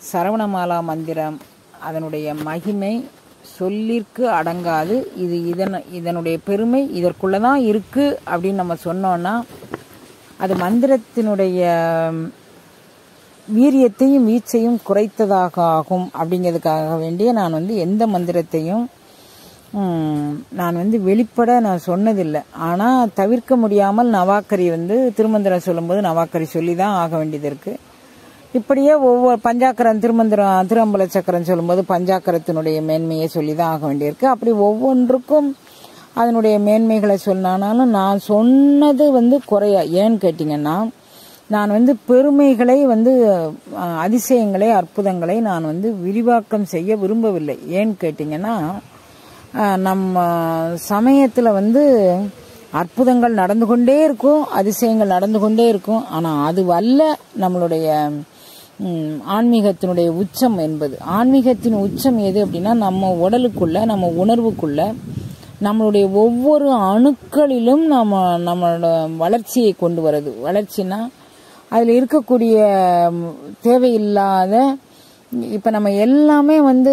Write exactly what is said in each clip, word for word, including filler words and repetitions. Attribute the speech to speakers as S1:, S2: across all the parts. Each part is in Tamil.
S1: சரவணமாலா மந்திரம் அதனுடைய மகிமை சொல்லிற்கு அடங்காது. இது இதன் இதனுடைய பெருமை இதற்குள்ளே தான் இருக்குது அப்படின்னு நம்ம சொன்னோன்னா அது மந்திரத்தினுடைய வீரியத்தையும் வீச்சையும் குறைத்ததாக ஆகும். அப்படிங்கிறதுக்காக வேண்டிய நான் வந்து எந்த மந்திரத்தையும் நான் வந்து வெளிப்பட நான் சொன்னதில்லை. ஆனால் தவிர்க்க முடியாமல் நவாக்கரி வந்து திருமந்திரம் சொல்லும்போது நவாக்கரி சொல்லி தான் ஆக வேண்டியது இருக்குது. இப்படியே ஒவ்வொரு பஞ்சாக்கரம் திருமந்திரம் திருஅம்பல சக்கரம் சொல்லும்போது பஞ்சாக்கரத்தினுடைய மேன்மையை சொல்லி தான் ஆக வேண்டியிருக்கு. அப்படி ஒவ்வொன்றுக்கும் அதனுடைய மேன்மைகளை சொன்னாலும் நான் சொன்னது வந்து குறையா. ஏன்னு கேட்டிங்கன்னா நான் வந்து பெருமைகளை வந்து அதிசயங்களை அற்புதங்களை நான் வந்து விரிவாக்கம் செய்ய விரும்பவில்லை. ஏன்னு கேட்டிங்கன்னா நம்ம சமயத்தில் வந்து அற்புதங்கள் நடந்து கொண்டே இருக்கும், அதிசயங்கள் நடந்து கொண்டே இருக்கும். ஆனால் அது வல்ல நம்மளுடைய ஆன்மீகத்தினுடைய உச்சம் என்பது. ஆன்மீகத்தின் உச்சம் எது அப்படின்னா நம்ம உடலுக்குள்ள நம்ம உணர்வுக்குள்ள நம்மளுடைய ஒவ்வொரு அணுக்களிலும் நம்ம நம்மளோட வளர்ச்சியை கொண்டு வர்றது. வளர்ச்சின்னா அதில் இருக்கக்கூடிய தேவையில்லாத இப்போ நம்ம எல்லாமே வந்து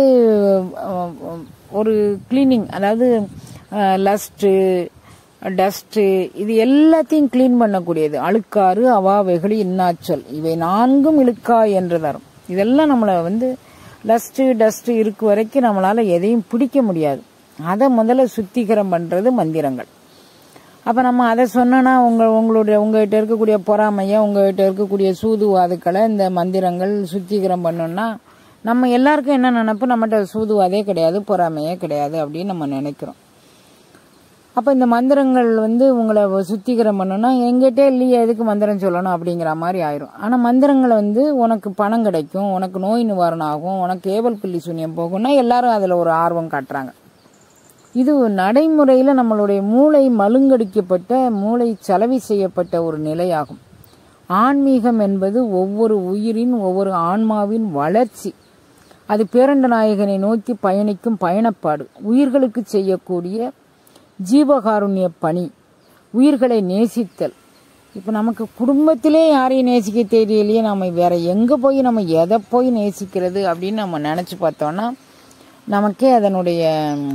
S1: ஒரு கிளீனிங், அதாவது லஸ்ட்டு டஸ்ட்டு இது எல்லாத்தையும் கிளீன் பண்ணக்கூடியது. அழுக்காறு அவா வெகுளி இன்னாச்சொல் இவை நான்கும் இழுக்கா என்று தரும். இதெல்லாம் நம்மளை வந்து லஸ்ட்டு டஸ்ட்டு இருக்கு வரைக்கும் நம்மளால் எதையும் பிடிக்க முடியாது. அதை முதல்ல சுத்திகரம் பண்ணுறது மந்திரங்கள். அப்போ நம்ம அதை சொன்னோன்னா உங்கள் உங்களுடைய உங்கள்கிட்ட இருக்கக்கூடிய பொறாமையை உங்கள்கிட்ட இருக்கக்கூடிய சூதுவாதுக்களை இந்த மந்திரங்கள் சுத்திகரம் பண்ணோன்னா நம்ம எல்லாருக்கும் என்ன நினைப்பு, நம்மகிட்ட சூதுவாதே கிடையாது, பொறாமையே கிடையாது அப்படின்னு நம்ம நினைக்கிறோம். அப்போ இந்த மந்திரங்கள் வந்து உங்களை சுத்திகரம் பண்ணணும்னா எங்கிட்டே இல்லையே எதுக்கு மந்திரம் சொல்லணும் அப்படிங்கிற மாதிரி ஆயிரும். ஆனால் மந்திரங்களை வந்து உனக்கு பணம் கிடைக்கும், உனக்கு நோய் நிவாரணம் ஆகும், உனக்கு ஏவல் பில்லி சூன்யம் போகும்னா எல்லாரும் அதில் ஒரு ஆர்வம் காட்டுறாங்க. இது நடைமுறையில் நம்மளுடைய மூளை மழுங்கடிக்கப்பட்ட மூளை சலவை செய்யப்பட்ட ஒரு நிலையாகும். ஆன்மீகம் என்பது ஒவ்வொரு உயிரின் ஒவ்வொரு ஆன்மாவின் வளர்ச்சி. அது பேரண்ட நாயகனை நோக்கி பயணிக்கும் பயணப்பாடு. உயிர்களுக்கு செய்யக்கூடிய ஜீவகாருண்ய பணி, உயிர்களை நேசித்தல். இப்போ நமக்கு குடும்பத்திலே யாரையும் நேசிக்க தெரியலையே, நம்ம வேற எங்கே போய் நம்ம எதை போய் நேசிக்கிறது அப்படின்னு நம்ம நினச்சி பார்த்தோன்னா நமக்கே அதனுடைய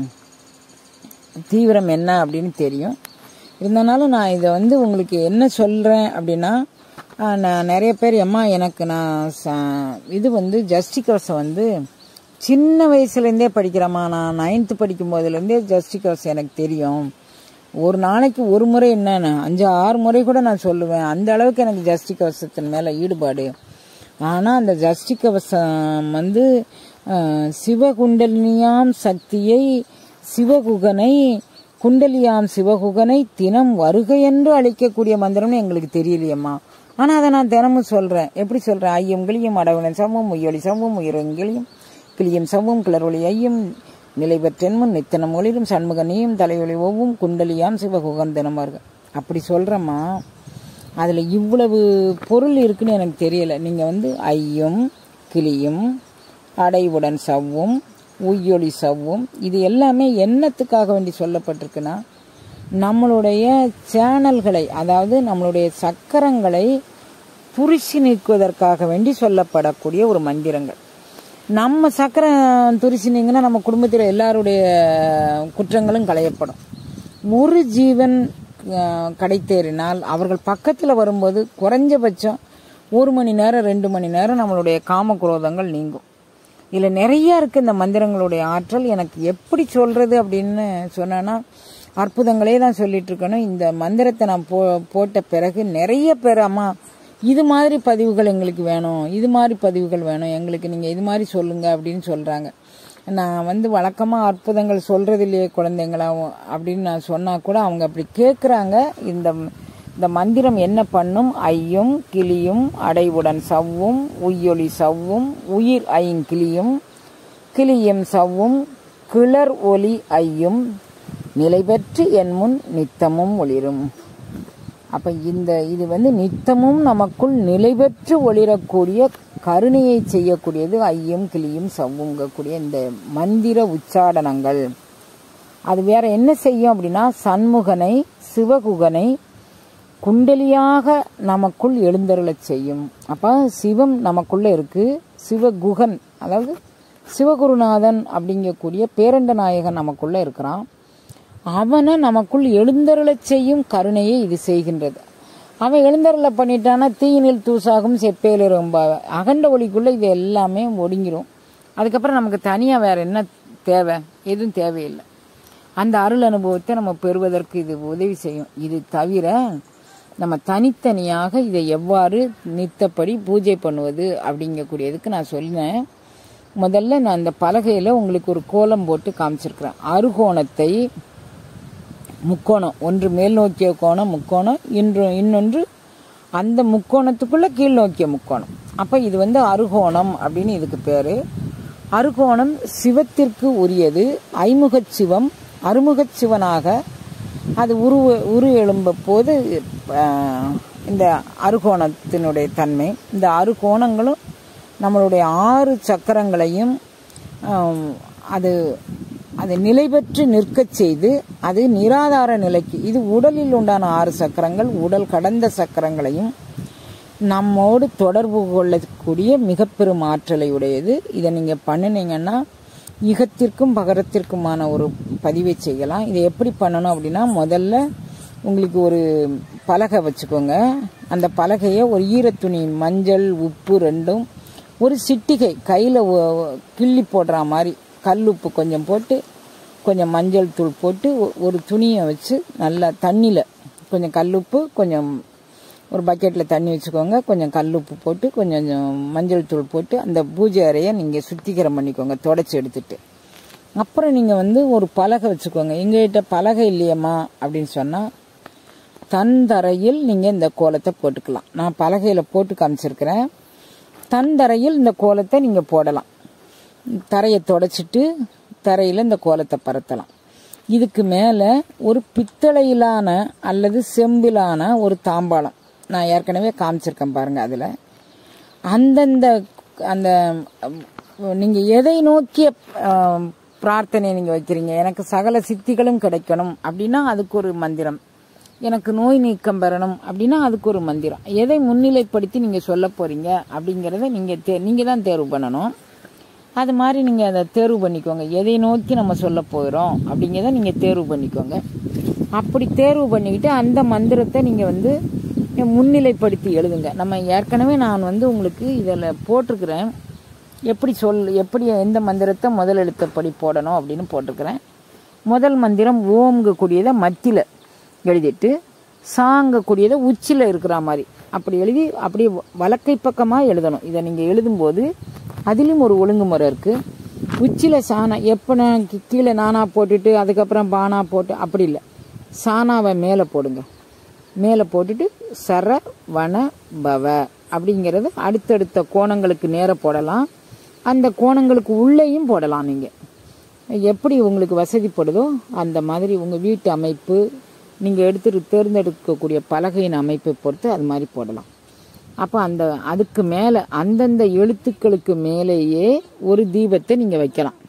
S1: தீவிரம் என்ன அப்படின்னு தெரியும். இருந்தாலும் நான் இதை வந்து உங்களுக்கு என்ன சொல்கிறேன் அப்படின்னா, நான் நிறைய பேர் அம்மா எனக்கு நான் இது வந்து ஜஸ்டிகோஸை வந்து சின்ன வயசுலேருந்தே படிக்கிறேம்மா, நான் நைன்த்து படிக்கும் போதுலேருந்தே ஜஸ்டிகோஸ் எனக்கு தெரியும், ஒரு நாளைக்கு ஒரு முறை என்னன்னு அஞ்சு ஆறு முறை கூட நான் சொல்லுவேன், அந்த அளவுக்கு எனக்கு ஜஸ்டிகோசத்தின் மேலே ஈடுபாடு. ஆனால் அந்த ஜஸ்டிகவசம் வந்து சிவகுண்டலினியாம் சக்தியை சிவகுகனை குண்டலியாம் சிவகுகனை தினம் வருகை என்று அழைக்கக்கூடிய மந்திரம்னு எங்களுக்கு தெரியலையம்மா. ஆனால் அதை நான் தினமும் சொல்கிறேன். எப்படி சொல்கிறேன்? ஐயம் கிளியும் அடவுடன் சம்பவம் உயொலி சம்பவம் உயிரங்கிளியும் கிளியும் சம்பவம் கிளறொலி ஐயம் நிலை பெற்றென்முன் நித்தனம் ஒளிரும் சண்முகனையும் தலையொலி ஒவ்வும் குண்டலியாம் சிவகுகன் தினமார்கள். அப்படி சொல்கிறேம்மா. அதில் இவ்வளவு பொருள் இருக்குன்னு எனக்கு தெரியலை. நீங்கள் வந்து ஐயும் கிளியும் அடைவுடன் சவ்வும் உய்யொலி சவ்வும் இது எல்லாமே என்னத்துக்காக வேண்டி சொல்லப்பட்டிருக்குன்னா நம்மளுடைய சேனல்களை, அதாவது நம்மளுடைய சக்கரங்களை துரிசி நீக்குவதற்காக வேண்டி சொல்லப்படக்கூடிய ஒரு மந்திரங்கள். நம்ம சக்கரம் துரிசி நீங்கன்னா நம்ம குடும்பத்தில் எல்லாருடைய குற்றங்களும் களையப்படும். ஒரு ஜீவன் கடைத்தேறினால் அவர்கள் பக்கத்தில் வரும்போது குறைஞ்சபட்சம் ஒரு மணி நேரம் ரெண்டு மணி நேரம் நம்மளுடைய காம குரோதங்கள் நீங்கும். இதில் நிறையா இருக்குது இந்த மந்திரங்களுடைய ஆற்றல். எனக்கு எப்படி சொல்கிறது அப்படின்னு சொன்னேன்னா அற்புதங்களே தான் சொல்லிட்டு இருக்கணும். இந்த மந்திரத்தை நான் போ போட்ட பிறகு நிறைய பேர் அம்மா இது மாதிரி பதிவுகள் எங்களுக்கு வேணும், இது மாதிரி பதிவுகள் வேணும் எங்களுக்கு, நீங்கள் இது மாதிரி சொல்லுங்கள் அப்படின்னு சொல்கிறாங்க. நான் வந்து வழக்கமாக அற்புதங்கள் சொல்கிறது இல்லையே குழந்தைங்களாவும் அப்படின்னு நான் சொன்னால் கூட அவங்க அப்படி கேட்குறாங்க. இந்த இந்த மந்திரம் என்ன பண்ணும்? ஐயும் கிளியும் அடைவுடன் சவ்வும் உய்யொலி சவ்வும் உயிர் ஐயும் கிளியும் கிளியும் சவ்வும் கிளர் ஒலி ஐயும் நிலை பெற்று என் முன் நித்தமும் ஒளிரும். அப்போ இந்த இது வந்து நித்தமும் நமக்குள் நிலை பெற்று ஒளிரக்கூடிய கருணையை செய்யக்கூடியது ஐயும் கிளியும் சவ்வுங்கக்கூடிய இந்த மந்திர உச்சாடனங்கள். அது வேற என்ன செய்யும் அப்படின்னா சண்முகனை சிவகுகனை குண்டலியாக நமக்குள் எழுந்தருளச் செய்யும். அப்போ சிவம் நமக்குள்ளே இருக்குது, சிவகுகன், அதாவது சிவகுருநாதன் அப்படிங்கக்கூடிய பேரண்ட நாயகன் நமக்குள்ள இருக்கிறான். அவனை நமக்குள் எழுந்தருளச் செய்யும் கருணையை இது செய்கின்றது. அவன் எழுந்தருளை பண்ணிட்டானா தீயினில் தூசாகும் செப்பேல் ரொம்ப அகண்ட ஒளிக்குள்ள இது எல்லாமே ஒடுங்கிரும். அதுக்கப்புறம் நமக்கு தனியாக வேற என்ன தேவை? எதுவும் தேவையில்லை. அந்த அருள் அனுபவத்தை நம்ம பெறுவதற்கு இது உதவி செய்யும். இது தவிர நம்ம தனித்தனியாக இதை எவ்வாறு நித்தப்படி பூஜை பண்ணுவது அப்படிங்கக்கூடியதுக்கு நான் சொன்னேன். முதல்ல நான் அந்த பலகையில் உங்களுக்கு ஒரு கோலம் போட்டு காமிச்சிருக்கிறேன். அறுகோணத்தை முக்கோணம், ஒன்று மேல் நோக்கிய கோணம் முக்கோணம், இன்று இன்னொன்று அந்த முக்கோணத்துக்குள்ள கீழ் நோக்கிய முக்கோணம். அப்போ இது வந்து அறுகோணம் அப்படின்னு இதுக்கு பேர். அறுகோணம் சிவத்திற்கு உரியது. ஐமுகச் சிவம் அறுமுகச் சிவனாக அது உரு உரு எழும்ப போது இந்த அறுகோணத்தினுடைய தன்மை, இந்த அறுகோணங்களும் நம்மளுடைய ஆறு சக்கரங்களையும் அது அது நிலை பெற்று நிற்கச் செய்து அது நிராதார நிலைக்கு, இது உடலில் உண்டான ஆறு சக்கரங்கள், உடல் கடந்த சக்கரங்களையும் நம்மோடு தொடர்பு கொள்ளக்கூடிய மிக பெரும் ஆற்றலை உடையது. இதை நீங்கள் பண்ணினீங்கன்னா இகத்திற்கும் பகரத்திற்குமான ஒரு பதிவை செய்யலாம். இதை எப்படி பண்ணணும் அப்படின்னா, முதல்ல உங்களுக்கு ஒரு பலகை வச்சுக்கோங்க. அந்த பலகையை ஒரு ஈரத்துணி, மஞ்சள் உப்பு ரெண்டும், ஒரு சிட்டிகை கையில் கிள்ளி போடுற மாதிரி கல் உப்பு கொஞ்சம் போட்டு, கொஞ்சம் மஞ்சள் தூள் போட்டு, ஒரு துணியை வச்சு நல்லா தண்ணியில் கொஞ்சம் கல்லுப்பு, கொஞ்சம் ஒரு பக்கெட்டில் தண்ணி வச்சுக்கோங்க, கொஞ்சம் கல்லுப்பு போட்டு கொஞ்சம் மஞ்சள் தூள் போட்டு அந்த பூஜை அறையை நீங்கள் சுத்திகரம் பண்ணிக்கோங்க, தொடச்சி எடுத்துட்டு. அப்புறம் நீங்கள் வந்து ஒரு பலகை வச்சுக்கோங்க. எங்ககிட்ட பலகை இல்லையம்மா அப்படின்னு சொன்னால் தன் தரையில் நீங்கள் இந்த கோலத்தை போட்டுக்கலாம். நான் பலகையில் போட்டு காமிச்சிருக்கிறேன். தன் தரையில் இந்த கோலத்தை நீங்கள் போடலாம். தரையை தொடச்சிட்டு தரையில் இந்த கோலத்தை பரத்தலாம். இதுக்கு மேலே ஒரு பித்தளையிலான அல்லது செம்பிலான ஒரு தாம்பாளம் நான் ஏற்கனவே காமிச்சிருக்கேன் பாருங்கள். அதில் அந்தந்த அந்த நீங்கள் எதை நோக்கிய பிரார்த்தனை நீங்கள் வைக்கிறீங்க, எனக்கு சகல சித்திகளும் கிடைக்கணும் அப்படின்னா அதுக்கு ஒரு மந்திரம், எனக்கு நோய் நீக்கம் பெறணும் அப்படின்னா அதுக்கு ஒரு மந்திரம். எதை முன்னிலைப்படுத்தி நீங்கள் சொல்ல போகிறீங்க அப்படிங்கிறத நீங்கள் தே நீங்கள் தான் தேர்வு பண்ணணும். அது மாதிரி நீங்கள் அதை தேர்வு பண்ணிக்கோங்க. எதை நோக்கி நம்ம சொல்ல போகிறோம் அப்படிங்கிறத நீங்கள் தேர்வு பண்ணிக்கோங்க. அப்படி தேர்வு பண்ணிக்கிட்டு அந்த மந்திரத்தை நீங்கள் வந்து முன்னிலைப்படுத்தி எழுதுங்க. நம்ம ஏற்கனவே நான் வந்து உங்களுக்கு இதில் போட்டிருக்கிறேன், எப்படி சொல் எப்படி எந்த மந்திரத்தை முதல் எழுத்தப்படி போடணும் அப்படின்னு போட்டிருக்கிறேன். முதல் மந்திரம் ஓம்ங்கக்கூடியதை மத்தியில் எழுதிட்டு சாங்கக்கூடியதை உச்சியில் இருக்கிற மாதிரி அப்படி எழுதி அப்படியே வலக்கை பக்கமாக எழுதணும். இதை நீங்கள் எழுதும்போது அதிலும் ஒரு ஒழுங்குமுறை இருக்குது. உச்சியில் சாணா எப்போ நான் கீழே நானா போட்டுட்டு அதுக்கப்புறம் பானா போட்டு அப்படி இல்லை, சாணாவை மேலே போடுங்க. மேலே போட்டுட்டு சர வன பவ அப்படிங்கிறது அடுத்தடுத்த கோணங்களுக்கு நேர போடலாம். அந்த கோணங்களுக்கு உள்ளேயும் போடலாம். நீங்கள் எப்படி உங்களுக்கு வசதிப்படுதோ அந்த மாதிரி உங்கள் வீட்டு அமைப்பு, நீங்கள் எடுத்துட்டு தேர்ந்தெடுக்கக்கூடிய பலகையின் அமைப்பை பொறுத்து அது மாதிரி போடலாம். அப்போ அந்த அதுக்கு மேலே அந்தந்த எழுத்துக்களுக்கு மேலேயே ஒரு தீபத்தை நீங்கள் வைக்கலாம்.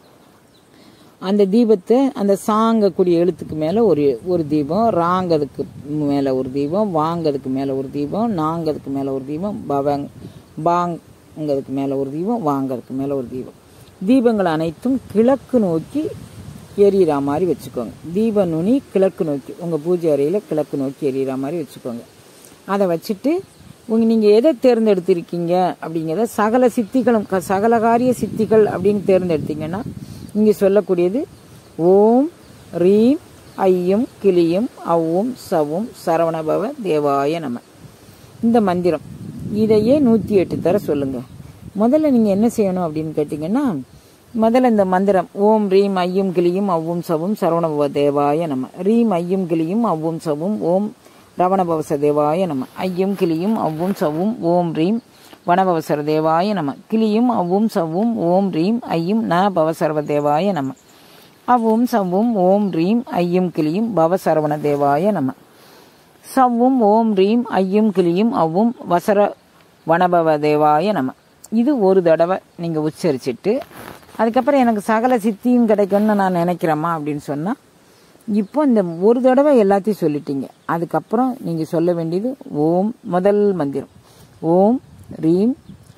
S1: அந்த தீபத்தை அந்த சாங்கக்கூடிய எழுத்துக்கு மேலே ஒரு ஒரு தீபம், ராங்கதுக்கு மேலே ஒரு தீபம், வாங்கதுக்கு மேலே ஒரு தீபம், நாங்கதுக்கு மேலே ஒரு தீபம், பவங் பாங்கதுக்கு மேலே ஒரு தீபம், வாங்கதுக்கு மேலே ஒரு தீபம். தீபங்கள் அனைத்தும் கிழக்கு நோக்கி எரியிற மாதிரி வச்சுக்கோங்க. தீப நுனி கிழக்கு நோக்கி, உங்கள் பூஜை அறையில் கிழக்கு நோக்கி எரியிற மாதிரி வச்சுக்கோங்க. அதை வச்சுட்டு உங்க நீங்கள் எதை தேர்ந்தெடுத்திருக்கீங்க அப்படிங்கிறத சகல சித்திகளும் சகலகாரிய சித்திகள் அப்படின்னு தேர்ந்தெடுத்தீங்கன்னா இங்கே சொல்லக்கூடியது ஓம் ரீம் ஐயும் கிளியும் அவ்வும் சவும் சரவணபவ தேவாய நம. இந்த மந்திரம் இதையே நூற்றி எட்டு தர சொல்லுங்கள். முதல்ல நீங்கள் என்ன செய்யணும் அப்படின்னு கேட்டிங்கன்னா, முதல்ல இந்த மந்திரம் ஓம் ரீம் ஐயும் கிளியும் அவ்வும் சவும் சரவணபவ தேவாய நம. ரீம் ஐயும் கிளியும் அவ்வும் சவும் ஓம் ரவணபவச தேவாய நம. ஐயும் கிளியும் அவ்வும் சவும் ஓம் ரீம் வனபவசர தேவாய நம. கிளியும் அவ்வும் சவ்வும் ஓம் ரீம் ஐயும் ந பவசர்வ தேவாய நம. அவ்வும் சவ்வும் ஓம் ரீம் ஐயும் கிளியும் பவசரவண தேவாய நம. சவ்வும் ஓம் ரீம் ஐயும் கிளியும் அவ்வும் வசர வனபவ தேவாய நம. இது ஒரு தடவை நீங்கள் உச்சரிச்சுட்டு அதுக்கப்புறம் எனக்கு சகல சித்தியும் கிடைக்கும்னு நான் நினைக்கிறேம்மா அப்படின்னு சொன்னால், இப்போ இந்த ஒரு தடவை எல்லாத்தையும் சொல்லிட்டீங்க. அதுக்கப்புறம் நீங்கள் சொல்ல வேண்டியது ஓம் முதல் மந்திரம் ஓம் ரீம்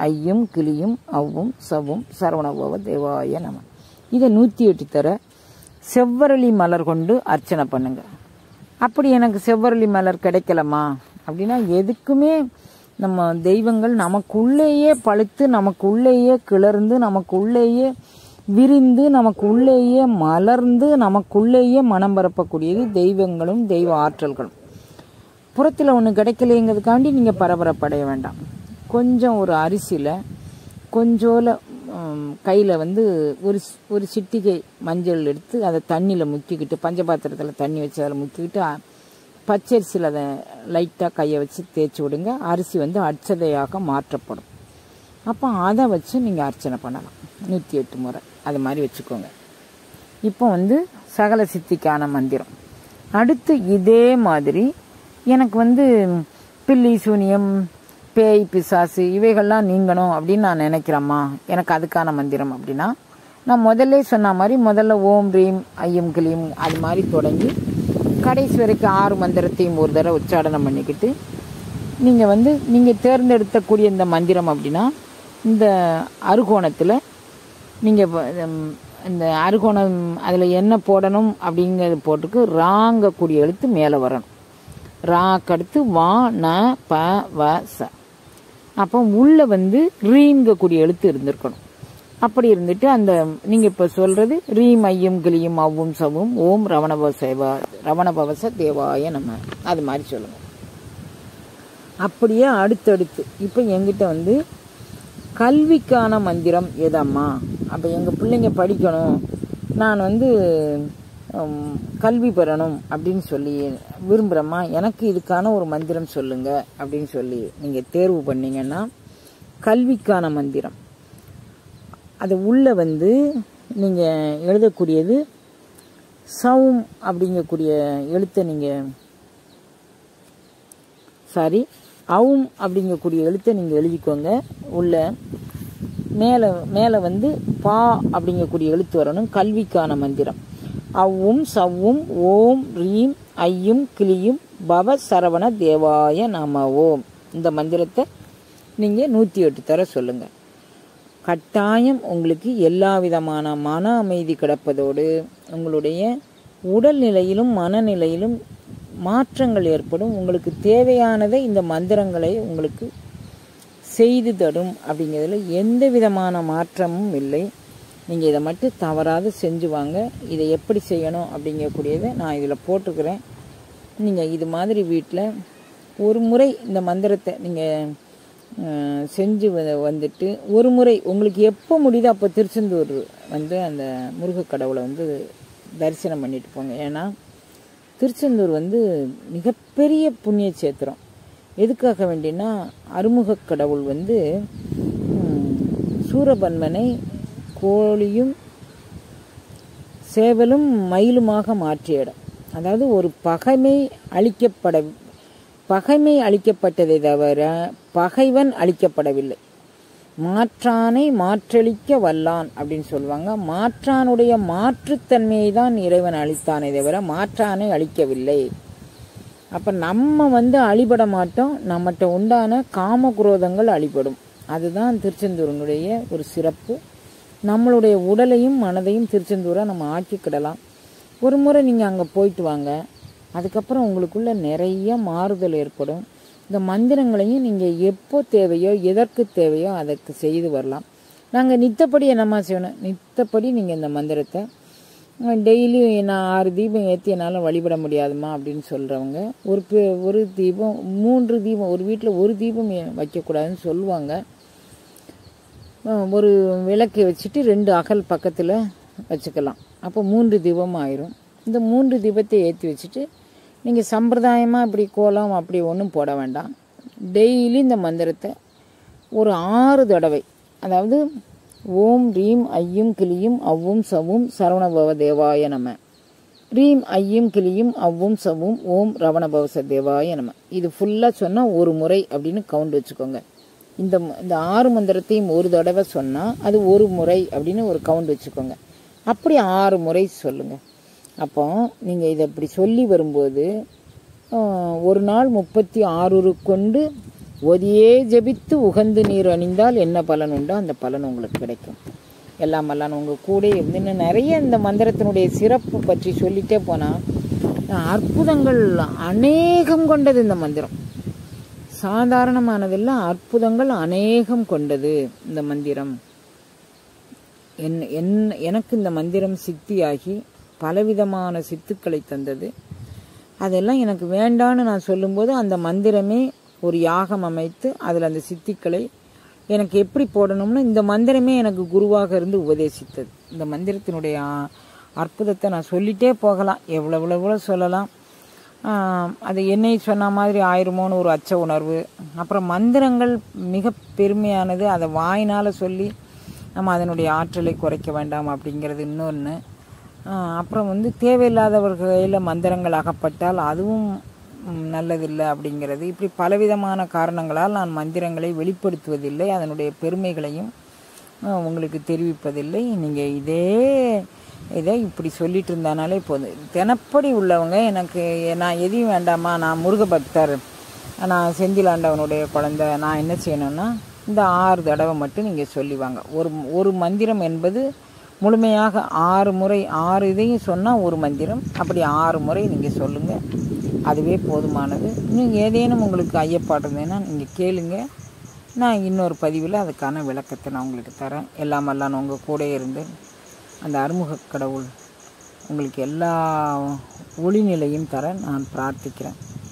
S1: ஐயும் கிளியும் அவ்வும் சவும் சரவணபவ தேவாய நம. இதை நூற்றி எட்டு தர செவ்வரளி மலர் கொண்டு அர்ச்சனை பண்ணுங்க. அப்படி எனக்கு செவ்வரளி மலர் கிடைக்கலமா அப்படின்னா, எதுக்குமே நம்ம தெய்வங்கள் நமக்குள்ளேயே பழுத்து நமக்குள்ளேயே கிளர்ந்து நமக்குள்ளேயே விரிந்து நமக்குள்ளேயே மலர்ந்து நமக்குள்ளேயே மனம் பரப்பக்கூடியது தெய்வங்களும் தெய்வ ஆற்றல்களும். புறத்தில் ஒன்று கிடைக்கலைங்கிறதுக்காண்டி நீங்கள் பரபரப்படைய வேண்டாம். கொஞ்சம் ஒரு அரிசியில் கொஞ்சோல கையில் வந்து ஒரு ஒரு சிட்டிகை மஞ்சள் எடுத்து அதை தண்ணியில் முக்கிக்கிட்டு, பஞ்சபாத்திரத்தில் தண்ணி வச்சு அதில் முக்கிக்கிட்டு பச்சரிசியில் அதை லைட்டாக கையை வச்சு தேய்ச்சி விடுங்க. அரிசி வந்து அட்சதையாக மாற்றப்படும். அப்போ அதை வச்சு நீங்கள் அர்ச்சனை பண்ணலாம் நூற்றி எட்டு முறை. அது மாதிரி வச்சுக்கோங்க. இப்போ வந்து சகல சித்திக்கான மந்திரம். அடுத்து இதே மாதிரி எனக்கு வந்து பில்லி சூனியம் பேய் பிசாசு இவைகள்லாம் நீங்கணும் அப்படின்னு நான் நினைக்கிறேம்மா, எனக்கு அதுக்கான மந்திரம் அப்படின்னா, நான் முதல்ல சொன்ன மாதிரி முதல்ல ஓம் ரீம் ஐயம் கிளியும் அது மாதிரி தொடங்கி கடைசி வரைக்கும் ஆறு மந்திரத்தையும் ஒரு தடவை உச்சாடனம் பண்ணிக்கிட்டு நீங்கள் வந்து நீங்கள் தேர்ந்தெடுக்கக்கூடிய இந்த மந்திரம் அப்படின்னா, இந்த அறுகோணத்தில் நீங்கள் இந்த அறுகோணம் அதில் என்ன போடணும் அப்படிங்கிறது போட்டுக்கு ராங்கக்கூடிய எழுத்து மேலே வரணும். ராக்கடுத்து வா ந ப வ ச. அப்போ உள்ள வந்து ரீங்கக்கூடிய எழுத்து இருந்திருக்கணும். அப்படி இருந்துட்டு அந்த நீங்கள் இப்போ சொல்கிறது ரீம் ஐயும் கிளியும் அவ்வும் சவும் ஓம் ரவணபவசேவா ரவணபவச தேவாய நம்ம அது மாதிரி சொல்லுங்கள். அப்படியே அடுத்தடுத்து இப்போ எங்கிட்ட வந்து கல்விக்கான மந்திரம் எதம்மா, அப்போ எங்கள் பிள்ளைங்க படிக்கணும், நான் வந்து கல்வி பெறணும் அப்படின்னு சொல்லி விரும்புகிறேம்மா, எனக்கு இதுக்கான ஒரு மந்திரம் சொல்லுங்க அப்படின்னு சொல்லி நீங்கள் தேர்வு பண்ணீங்கன்னா, கல்விக்கான மந்திரம் அது உள்ள வந்து நீங்கள் எழுதக்கூடியது சவும் அப்படிங்கக்கூடிய எழுத்தை நீங்கள் சாரி அவும் அப்படிங்கக்கூடிய எழுத்தை நீங்கள் எழுதிக்கோங்க. உள்ள மேலே மேலே வந்து பா அப்படிங்கக்கூடிய எழுத்து வரணும். கல்விக்கான மந்திரம் அவ்வும் சவ்வும் ஓம் ரீம் ஐயும் கிளியும் பவ சரவண தேவாய நம ஓம். இந்த மந்திரத்தை நீங்கள் நூற்றி எட்டு தர சொல்லுங்கள். கட்டாயம் உங்களுக்கு எல்லா விதமான மன அமைதி கிடப்பதோடு உங்களுடைய உடல்நிலையிலும் மனநிலையிலும் மாற்றங்கள் ஏற்படும். உங்களுக்கு தேவையானதை இந்த மந்திரங்களை உங்களுக்கு செய்து தரும். அப்படிங்கிறதுல எந்த விதமான மாற்றமும் இல்லை. நீங்கள் இதை மட்டும் தவறாது செஞ்சு வாங்க. இதை எப்படி செய்யணும் அப்படிங்கக்கூடியதை நான் இதில் போட்டிருக்கிறேன். நீங்கள் இது மாதிரி வீட்டில் ஒரு முறை இந்த மந்திரத்தை நீங்கள் செஞ்சு வந்துட்டு ஒரு முறை உங்களுக்கு எப்போ முடியுதோ அப்போ திருச்செந்தூர் வந்து அந்த முருக கடவுளை வந்து தரிசனம் பண்ணிட்டு போங்க. ஏன்னா திருச்செந்தூர் வந்து மிகப்பெரிய புண்ணிய சேத்திரம். எதுக்காக வேண்டினா, அருமுக கடவுள் வந்து சூரபன்மனை கோழியும் சேவலும் மயிலுமாக மாற்றிய இடம். அதாவது ஒரு பகைமை அழிக்கப்பட பகைமை அழிக்கப்பட்டதை தவிர பகைவன் அழிக்கப்படவில்லை. மாற்றானை மாற்றளிக்க வல்லான் அப்படின்னு சொல்லுவாங்க. மாற்றானுடைய மாற்றுத்தன்மையை தான் இறைவன் அழித்தானே தவிர மாற்றானை அழிக்கவில்லை. அப்போ நம்ம வந்து அழிபட மாட்டோம். நம்மகிட்ட உண்டான காமகுரோதங்கள் அழிபடும். அதுதான் திருச்செந்தூரனுடைய ஒரு சிறப்பு. நம்மளுடைய உடலையும் மனதையும் திருச்செந்தூரை நம்ம ஆக்கிக்கிடலாம். ஒரு முறை நீங்கள் அங்கே போயிட்டு வாங்க. அதுக்கப்புறம் உங்களுக்குள்ள நிறைய மாறுதல் ஏற்படும். இந்த மந்திரங்களையும் நீங்கள் எப்போ தேவையோ எதற்கு தேவையோ அதற்கு செய்து வரலாம். நாங்கள் நித்தப்படி என்னம்மா செய்யணும், நித்தப்படி நீங்கள் இந்த மந்திரத்தை டெய்லி நான் ஆறு தீபம் ஏற்றி என்னால் வழிபட முடியாதுமா அப்படின்னு சொல்கிறவங்க ஒரு ஒரு தீபம் மூன்று தீபம் ஒரு வீட்டில் ஒரு தீபம் வைக்கக்கூடாதுன்னு சொல்லுவாங்க. ஒரு விளக்கை வச்சுட்டு ரெண்டு அகல் பக்கத்தில் வச்சுக்கலாம். அப்போ மூன்று தீபம் ஆயிரும். இந்த மூன்று தீபத்தை ஏற்றி வச்சுட்டு நீங்கள் சம்பிரதாயமாக இப்படி கோலம் அப்படி ஒன்றும் போட வேண்டாம். டெய்லி இந்த மந்திரத்தை ஒரு ஆறு தடவை, அதாவது ஓம் ரீம் ஐயும் கிளியும் அவ்வும் சவும் சரவணபவ தேவாய நம, ரீம் ஐயும் கிளியும் அவ்வும் சவும் ஓம் ரவணபவச தேவாய நம. இது ஃபுல்லாக சொன்னால் ஒரு முறை அப்படின்னு கவுண்ட் வச்சுக்கோங்க. இந்த இந்த ஆறு மந்திரத்தையும் ஒரு தடவை சொன்னால் அது ஒரு முறை அப்படின்னு ஒரு கவுண்ட் வச்சுக்கோங்க. அப்படி ஆறு முறை சொல்லுங்கள். அப்போ நீங்கள் இதை இப்படி சொல்லி வரும்போது ஒரு நாள் முப்பத்தி ஆறு கொண்டு ஓதியே ஜெபித்து உகந்து நீர் அணிந்தால் என்ன பலன் உண்டோ அந்த பலன் உங்களுக்கு கிடைக்கும். எல்லாம் வல்லான் உங்கள் கூட இருந்து இன்னும் நிறைய இந்த மந்திரத்தினுடைய சிறப்பு பற்றி சொல்லிட்டே போனால் அற்புதங்கள் அநேகம் கொண்டது இந்த மந்திரம். சாதாரணமானதெல்லாம் அற்புதங்கள் அநேகம் கொண்டது இந்த மந்திரம். என் என் எனக்கு இந்த மந்திரம் சித்தியாகி பலவிதமான சித்துக்களை தந்தது. அதெல்லாம் எனக்கு வேண்டான்னு நான் சொல்லும்போது அந்த மந்திரமே ஒரு யாகம் அமைத்து அதில் அந்த சித்திக்களை எனக்கு எப்படி போடணும்னு இந்த மந்திரமே எனக்கு குருவாக இருந்து உபதேசித்தது. இந்த மந்திரத்தினுடைய அற்புதத்தை நான் சொல்லிகிட்டே போகலாம், எவ்வளோ எவ்வளோ எவ்வளோ சொல்லலாம். அது என்னை சொன்ன மாதிரி ஆயிருமோன்னு ஒரு அச்ச உணர்வு. அப்புறம் மந்திரங்கள் மிக பெருமையானது, அதை வாயினால் சொல்லி நம்ம அதனுடைய ஆற்றலை குறைக்க வேண்டாம் அப்படிங்கிறது இன்னொன்று. அப்புறம் வந்து தேவையில்லாதவர்களில் மந்திரங்கள் அகப்பட்டால் அதுவும் நல்லதில்லை அப்படிங்கிறது. இப்படி பலவிதமான காரணங்களால் நான் மந்திரங்களை வெளிப்படுத்துவதில்லை, அதனுடைய பெருமைகளையும் உங்களுக்கு தெரிவிப்பதில்லை. நீங்கள் இதே இதை இப்படி சொல்லிட்டு இருந்தானாலே போதும். தினப்படி உள்ளவங்க எனக்கு நான் எதையும் வேண்டாமா, நான் முருக பக்தர், நான் செந்திலாண்டவனுடைய குழந்தை, நான் என்ன செய்யணும்னா இந்த ஆறு தடவை மட்டும் நீங்கள் சொல்லிவாங்க. ஒரு ஒரு மந்திரம் என்பது முழுமையாக ஆறு முறை, ஆறு இதையும் சொன்னால் ஒரு மந்திரம், அப்படி ஆறு முறை நீங்கள் சொல்லுங்கள், அதுவே போதுமானது. இன்னும் ஏதேனும் உங்களுக்கு ஐயப்பாடு இருந்ததுன்னா நீங்கள் கேளுங்க, நான் இன்னொரு பதிவில் அதுக்கான விளக்கத்தை நான் உங்களுக்கு தரேன். எல்லாம் எல்லாம் உங்கள் கூட இருந்து அந்த அருமுக கடவுள் உங்களுக்கு எல்லா ஒளிநிலையும் தர நான் பிரார்த்திக்கிறேன்.